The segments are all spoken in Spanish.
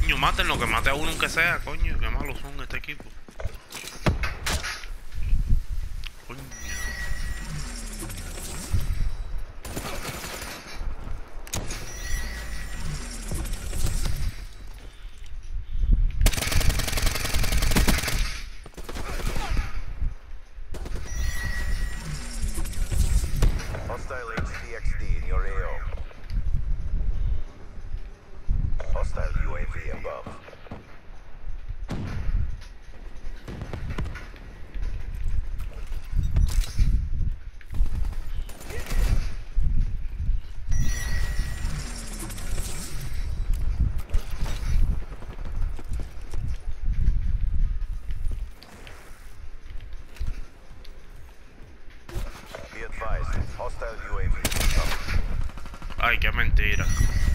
Coño, mátenlo, que mate a uno aunque sea, coño, qué malos son este equipo. Coño. Hostile HCXD in your AO. Hostile UAV above. Be advised, hostile UAV incoming. Ay, qué mentira.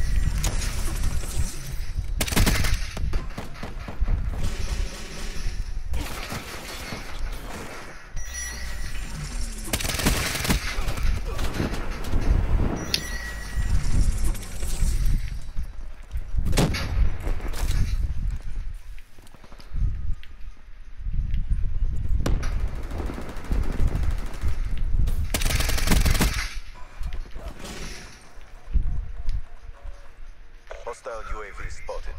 Hostile UAV spotted.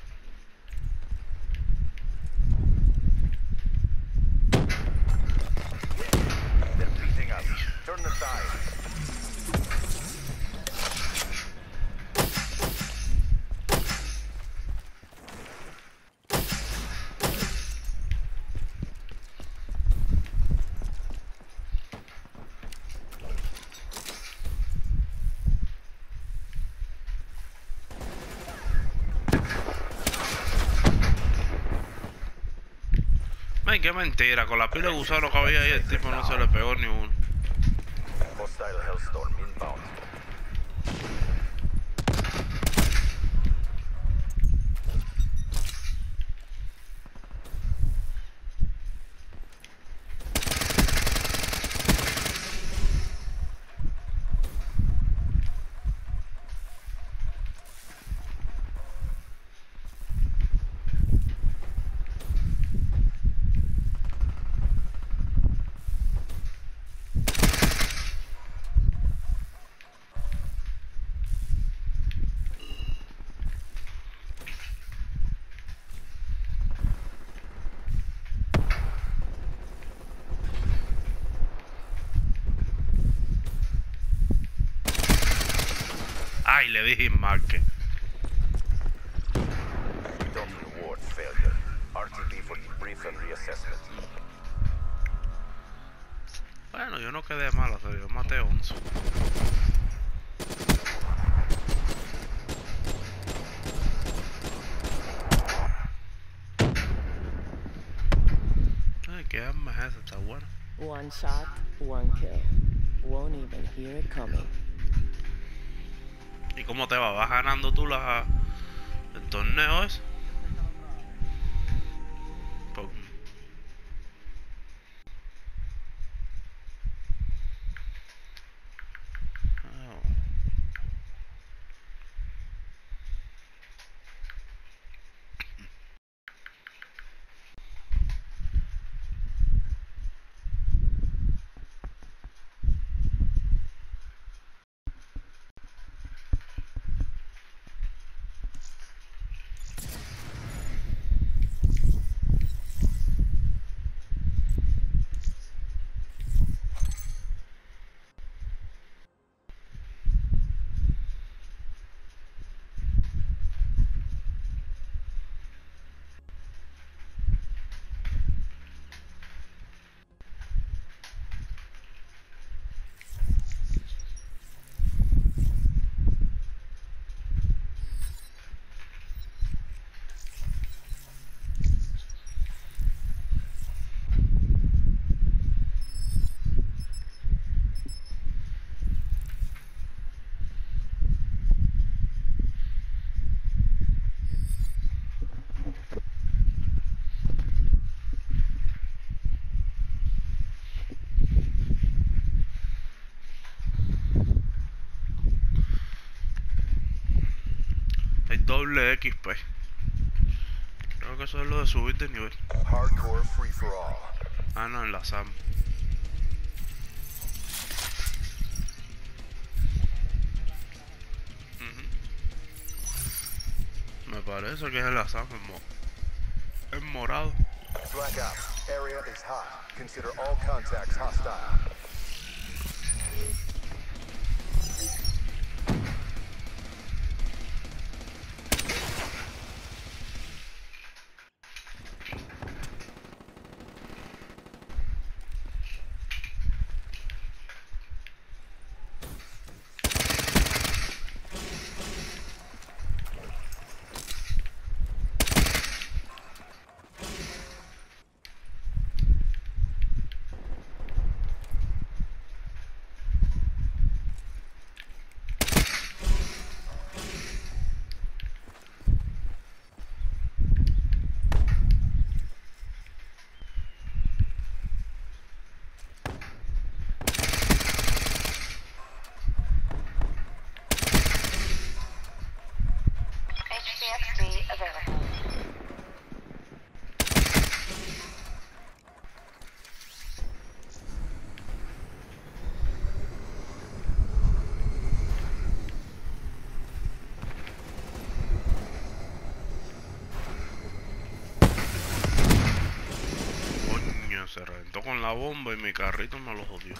They're beating us. Turn the tide. Ay, qué mentira. Con la pila de gusano que había ahí, el tipo no se le pegó ni uno. Hostile Hellstorm inbound. Ay, le dije marque. Don't reward failure. RTB for debrief and reassessment. Bueno, yo no quedé mal, o sea, yo maté 11. Ay, qué arma es esa, está buena. One shot, one kill. Won't even hear it coming. ¿Y cómo te va? ¿Vas ganando tú el torneo ese? Pues, oh. Hay doble XP. Creo que eso es lo de subir de nivel. Hardcore free for all. Ah, no, en la SAM. Me parece que es en la SAM, en morado. Blackout. Area is hot. Consider all contacts hostile. HCXD available. Coño, se reventó con la bomba y mi carrito me lo jodió.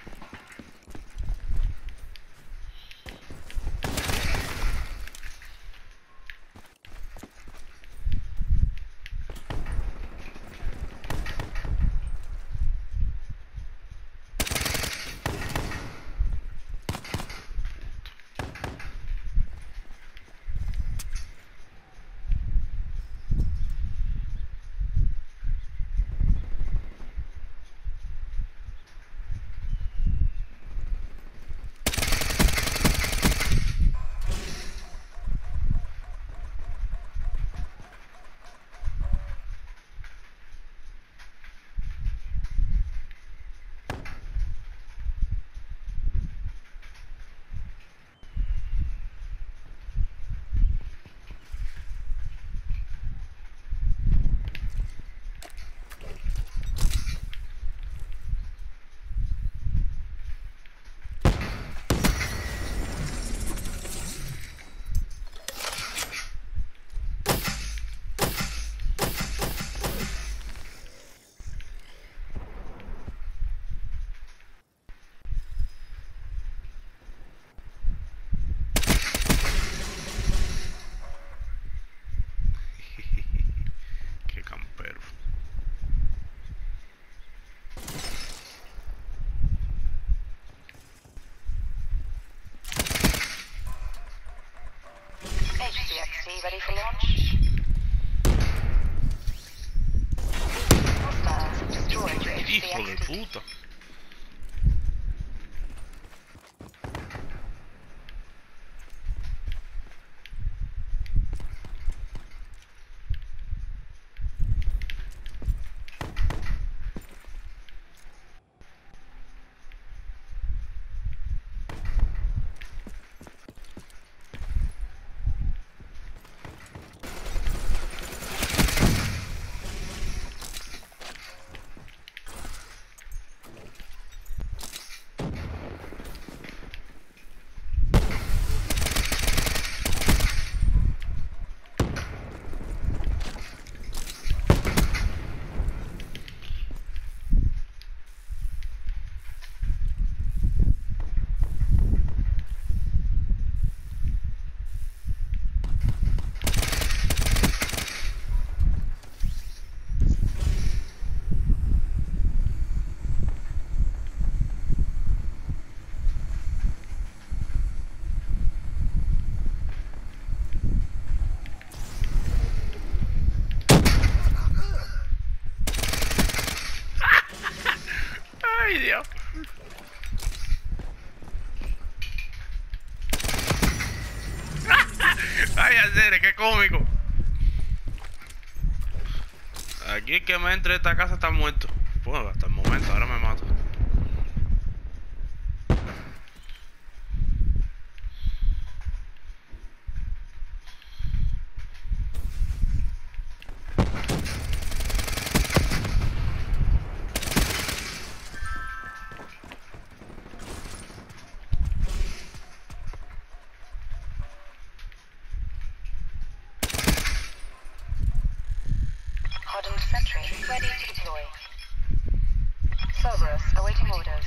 Qué campero. HCXD ready for launch. Hostiles destroyed your Hijo de HCXD. puta. Ay, Dios. Ay, hacer, qué cómico. Aquí el que me entre a esta casa está muerto. Pues hasta el momento, ahora me mato. Hardened sentry ready to deploy. Cerberus awaiting orders.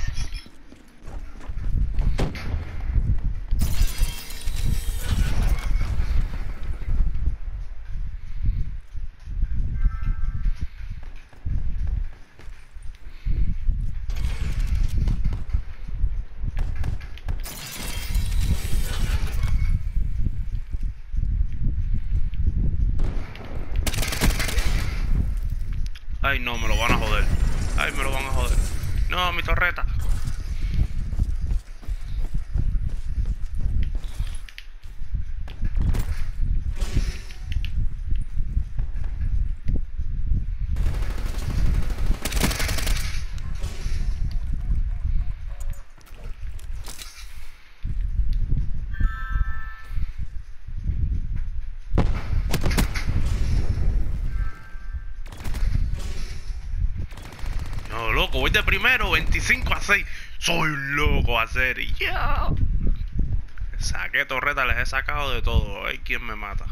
Ay, no, me lo van a joder. Ay, me lo van a joder. No, mi torreta. No, loco, voy de primero, 25-6. Soy un loco a hacer. Ya. Saqué torreta, les he sacado de todo. Ay, ¿quién me mata?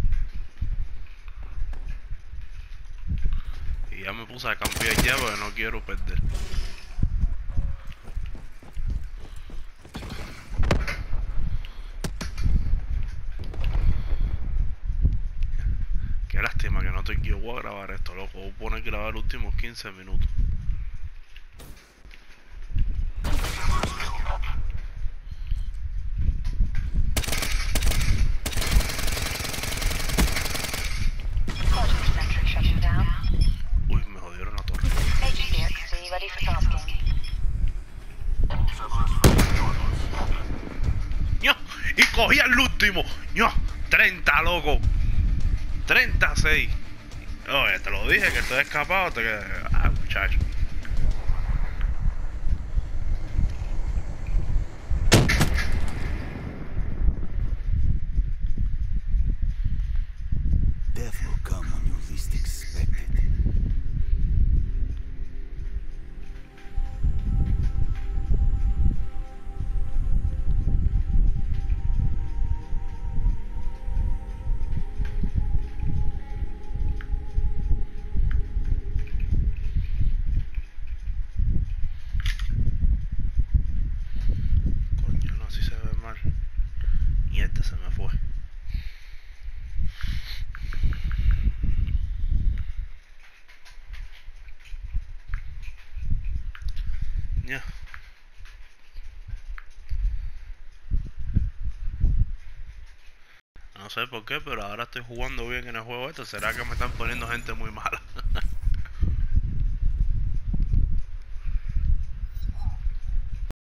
Y ya me puse a campear ya porque no quiero perder. Qué lástima que no estoy aquí. Voy a grabar esto, loco. Voy a poner que grabar los últimos 15 minutos. Hardened sentry shutting down. Uy, me jodieron la torre. HCXD ready for tasking. ¡No! Y cogí al último. ¡No! 30, loco. 36. Oye, te lo dije que estoy escapado. Ah, muchacho. Death will come when you least expect it. Coño, no, así se ve mal. Y este se me fue. Ya. No sé por qué, pero ahora estoy jugando bien en el juego este. ¿Será que me están poniendo gente muy mala?